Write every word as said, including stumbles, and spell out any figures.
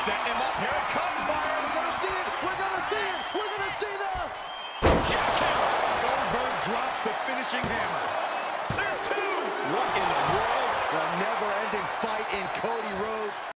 setting him up. Here it comes, Byron. We're gonna see it. We're gonna see it. We're gonna see the Jackhammer. Goldberg drops the finishing hammer. There's two. What in the world? The never-ending fight in Cody Rhodes.